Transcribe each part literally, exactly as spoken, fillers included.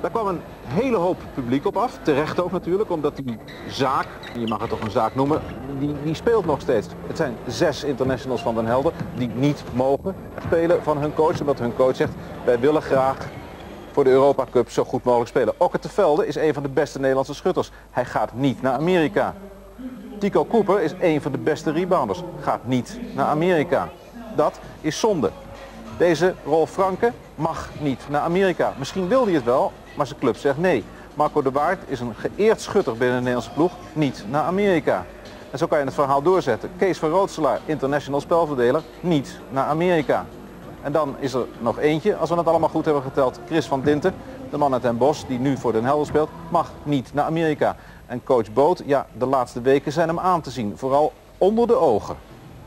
Daar kwam een hele hoop publiek op af, terecht ook natuurlijk, omdat die zaak, je mag het toch een zaak noemen, die, die speelt nog steeds. Het zijn zes internationals van Den Helder die niet mogen spelen van hun coach, omdat hun coach zegt, wij willen graag voor de Europa Cup zo goed mogelijk spelen. Okke te Velde is een van de beste Nederlandse schutters. Hij gaat niet naar Amerika. Tico Cooper is een van de beste rebounders. Gaat niet naar Amerika. Dat is zonde. Deze Rolf Franke mag niet naar Amerika. Misschien wil hij het wel, maar zijn club zegt nee. Marco de Waard is een geëerd schutter binnen de Nederlandse ploeg. Niet naar Amerika. En zo kan je het verhaal doorzetten. Kees van Rootselaar, international spelverdeler, niet naar Amerika. En dan is er nog eentje, als we het allemaal goed hebben geteld. Chris van Dinten, de man uit Den Bosch, die nu voor Den Helder speelt, mag niet naar Amerika. En coach Boot, ja, de laatste weken zijn hem aan te zien. Vooral onder de ogen.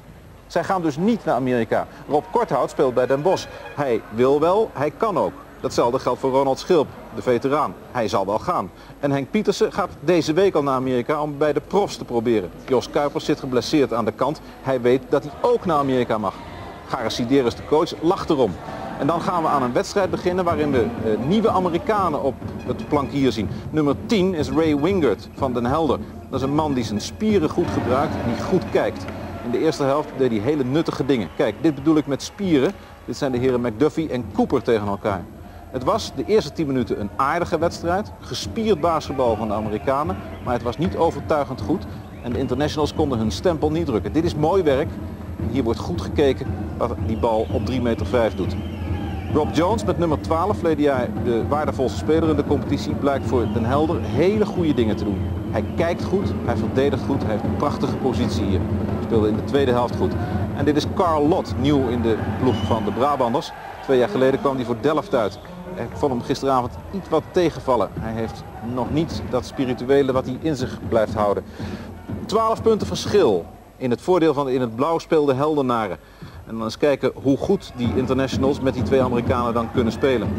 Zij gaan dus niet naar Amerika. Rob Korthout speelt bij Den Bosch. Hij wil wel, hij kan ook. Datzelfde geldt voor Ronald Schilp, de veteraan. Hij zal wel gaan. En Henk Pietersen gaat deze week al naar Amerika om bij de profs te proberen. Jos Kuipers zit geblesseerd aan de kant. Hij weet dat hij ook naar Amerika mag. Garis Sideris, de coach, lacht erom. En dan gaan we aan een wedstrijd beginnen waarin we uh, nieuwe Amerikanen op het plankier zien. Nummer tien is Ray Wingert van Den Helder. Dat is een man die zijn spieren goed gebruikt en die goed kijkt. In de eerste helft deed hij hele nuttige dingen. Kijk, dit bedoel ik met spieren. Dit zijn de heren McDuffie en Cooper tegen elkaar. Het was de eerste tien minuten een aardige wedstrijd. Gespierd basketbal van de Amerikanen. Maar het was niet overtuigend goed. En de internationals konden hun stempel niet drukken. Dit is mooi werk. Hier wordt goed gekeken wat die bal op drie meter vijf doet. Rob Jones met nummer twaalf, verleden jaar de waardevolste speler in de competitie, blijkt voor Den Helder hele goede dingen te doen. Hij kijkt goed, hij verdedigt goed, hij heeft een prachtige positie hier. Hij speelde in de tweede helft goed. En dit is Carl Lot, nieuw in de ploeg van de Brabanders. Twee jaar geleden kwam hij voor Delft uit. Ik vond hem gisteravond iets wat tegenvallen. Hij heeft nog niet dat spirituele wat hij in zich blijft houden. twaalf punten verschil. In het voordeel van de in het blauw speelde Heldenaren. En dan eens kijken hoe goed die internationals met die twee Amerikanen dan kunnen spelen.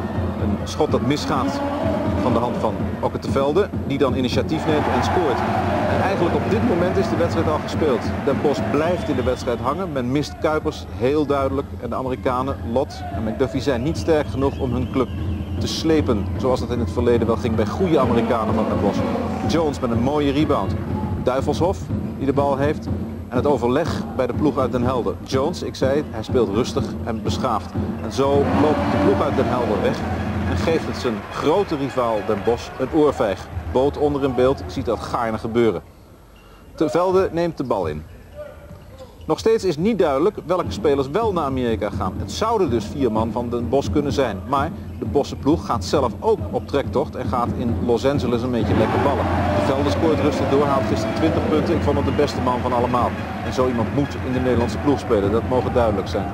Een schot dat misgaat van de hand van Okke te Velde, die dan initiatief neemt en scoort. En eigenlijk op dit moment is de wedstrijd al gespeeld. Den Bosch blijft in de wedstrijd hangen. Men mist Kuipers, heel duidelijk. En de Amerikanen, Lot en McDuffie, zijn niet sterk genoeg om hun club te slepen. Zoals dat in het verleden wel ging bij goede Amerikanen van Den Bosch. Jones met een mooie rebound. Duivelshof, die de bal heeft. En het overleg bij de ploeg uit Den Helder. Jones, ik zei het, hij speelt rustig en beschaafd. En zo loopt de ploeg uit Den Helder weg en geeft het zijn grote rivaal Den Bosch een oorvijg. Boot onder in beeld ziet dat gaarne gebeuren. Te Velde neemt de bal in. Nog steeds is niet duidelijk welke spelers wel naar Amerika gaan. Het zouden dus vier man van Den Bosch kunnen zijn. Maar de Bosse ploeg gaat zelf ook op trektocht en gaat in Los Angeles een beetje lekker ballen. De Velde scoort rustig door, haalt gisteren twintig punten. Ik vond hem de beste man van allemaal. En zo iemand moet in de Nederlandse ploeg spelen, dat mogen duidelijk zijn.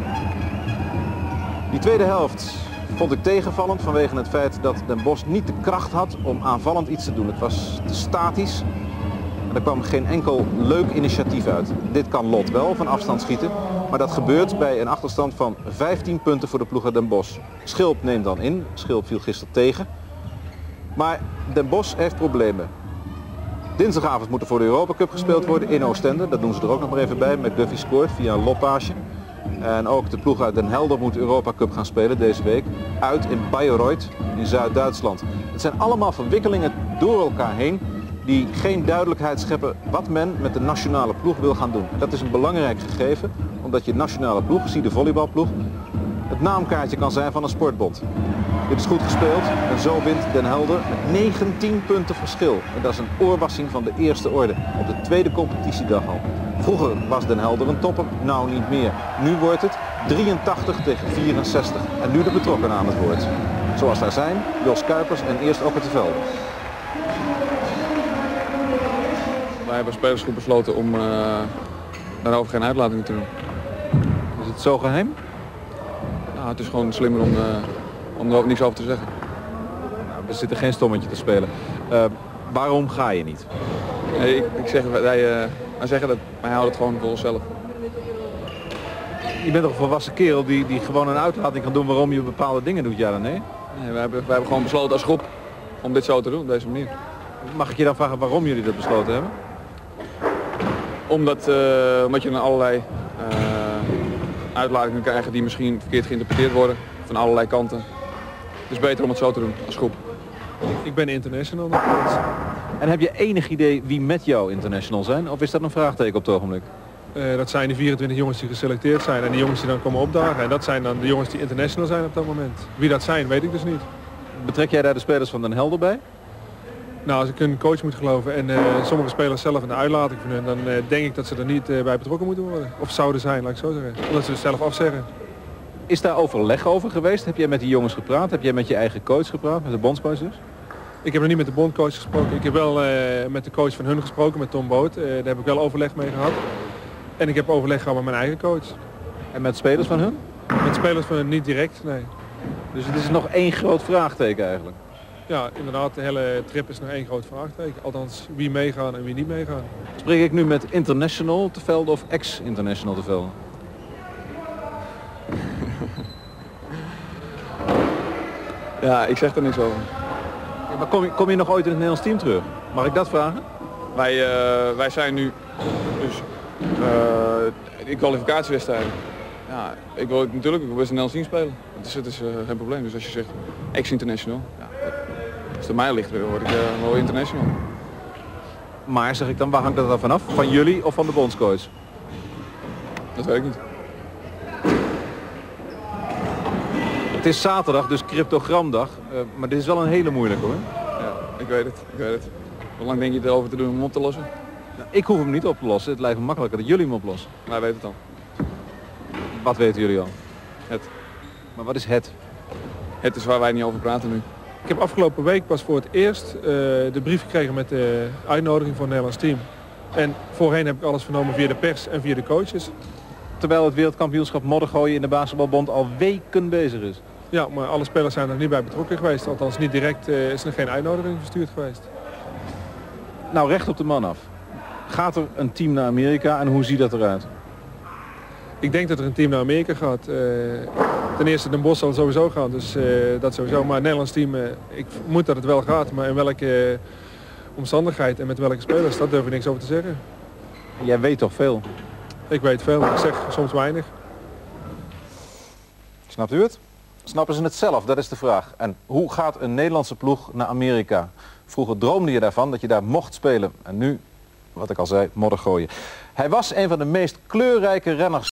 Die tweede helft vond ik tegenvallend vanwege het feit dat Den Bosch niet de kracht had om aanvallend iets te doen. Het was te statisch. Er kwam geen enkel leuk initiatief uit. Dit kan Lot wel, van afstand schieten. Maar dat gebeurt bij een achterstand van vijftien punten voor de ploeg uit Den Bosch. Schilp neemt dan in. Schilp viel gisteren tegen. Maar Den Bosch heeft problemen. Dinsdagavond moet er voor de Europa Cup gespeeld worden in Oostende. Dat doen ze er ook nog maar even bij. McDuffie scoort via een loppaasje. En ook de ploeg uit Den Helder moet de Europa Cup gaan spelen deze week. Uit in Bayreuth in Zuid-Duitsland. Het zijn allemaal verwikkelingen door elkaar heen die geen duidelijkheid scheppen wat men met de nationale ploeg wil gaan doen. Dat is een belangrijk gegeven, omdat je nationale ploeg, zie de volleybalploeg, het naamkaartje kan zijn van een sportbond. Dit is goed gespeeld en zo wint Den Helder met negentien punten verschil. En dat is een oorwassing van de eerste orde op de tweede competitiedag al. Vroeger was Den Helder een topper, nou niet meer. Nu wordt het drieëntachtig tegen vierenzestig en nu de betrokkenen aan het woord. Zoals daar zijn, Jos Kuipers en eerst Okke te Velde. Wij hebben als spelersgroep besloten om uh, daarover geen uitlating te doen. Is het zo geheim? Nou, het is gewoon slimmer om, uh, om er ook niks over te zeggen. Nou, we zitten geen stommetje te spelen. Uh, waarom ga je niet? Nee, ik, ik zeg, wij, uh, wij zeggen dat wij houden het gewoon voor onszelf. Je bent toch een volwassen kerel die, die gewoon een uitlating kan doen waarom je bepaalde dingen doet, ja dan nee? Nee, wij hebben, wij hebben gewoon besloten als groep om dit zo te doen, op deze manier. Mag ik je dan vragen waarom jullie dat besloten hebben? Omdat, uh, omdat je dan allerlei uh, uitlatingen krijgt die misschien verkeerd geïnterpreteerd worden van allerlei kanten. Het is beter om het zo te doen als groep. Ik ben international nog steeds. En heb je enig idee wie met jou international zijn? Of is dat een vraagteken op het ogenblik? Uh, dat zijn de vierentwintig jongens die geselecteerd zijn en die jongens die dan komen opdagen. En dat zijn dan de jongens die international zijn op dat moment. Wie dat zijn, weet ik dus niet. Betrek jij daar de spelers van Den Helder bij? Nou, als ik een coach moet geloven en uh, sommige spelers zelf in de uitlating van hun, dan uh, denk ik dat ze er niet uh, bij betrokken moeten worden. Of zouden zijn, laat ik zo zeggen. Omdat ze het zelf afzeggen. Is daar overleg over geweest? Heb jij met die jongens gepraat? Heb jij met je eigen coach gepraat, met de bondscoach dus? Ik heb nog niet met de bondcoach gesproken. Ik heb wel uh, met de coach van hun gesproken, met Tom Boot. Uh, daar heb ik wel overleg mee gehad. En ik heb overleg gehad met mijn eigen coach. En met spelers van hun? Met spelers van hun niet direct, nee. Dus het is nog één groot vraagteken eigenlijk? Ja, inderdaad, de hele trip is nog één groot vraagteken. Althans, wie meegaan en wie niet meegaan. Spreek ik nu met international te velden of ex-international te velden? Ja, ik zeg er niks over. Ja, maar kom je, kom je nog ooit in het Nederlands team terug? Mag ik dat vragen? Wij, uh, wij zijn nu dus uh, in kwalificatiewedstrijden. Ja, ik wil natuurlijk ik wil best een Nederlands team spelen. Dus het is uh, geen probleem. Dus als je zegt ex-international, ja, als het aan mij ligt, word ik uh, wel international. Maar zeg ik dan, waar hangt dat dan vanaf? Van jullie of van de bondscoach? Dat weet ik niet. Het is zaterdag, dus cryptogramdag. Uh, maar dit is wel een hele moeilijke hoor. Ja, ik weet het. Ik weet het. Hoe lang denk je erover te doen om hem op te lossen? Nou, ik hoef hem niet op te lossen. Het lijkt me makkelijker dat jullie hem oplossen. Wij weten het dan. Wat weten jullie al? Het. Maar wat is het? Het is waar wij niet over praten nu. Ik heb afgelopen week pas voor het eerst uh, de brief gekregen met de uitnodiging voor het Nederlands team. En voorheen heb ik alles vernomen via de pers en via de coaches. Terwijl het wereldkampioenschap moddergooien in de basketbalbond al weken bezig is. Ja, maar alle spelers zijn er niet bij betrokken geweest. Althans niet direct uh, is er geen uitnodiging verstuurd geweest. Nou, recht op de man af. Gaat er een team naar Amerika en hoe ziet dat eruit? Ik denk dat er een team naar Amerika gaat. Uh, ten eerste Den Bosch zal sowieso gaan, dus uh, dat sowieso. Maar het Nederlands team, uh, ik moet dat het wel gaat. Maar in welke uh, omstandigheid en met welke spelers, dat durf ik niks over te zeggen. Jij weet toch veel? Ik weet veel, ik zeg soms weinig. Snapt u het? Snappen ze het zelf? Dat is de vraag. En hoe gaat een Nederlandse ploeg naar Amerika? Vroeger droomde je daarvan dat je daar mocht spelen. En nu, wat ik al zei, moddergooien. Hij was een van de meest kleurrijke renners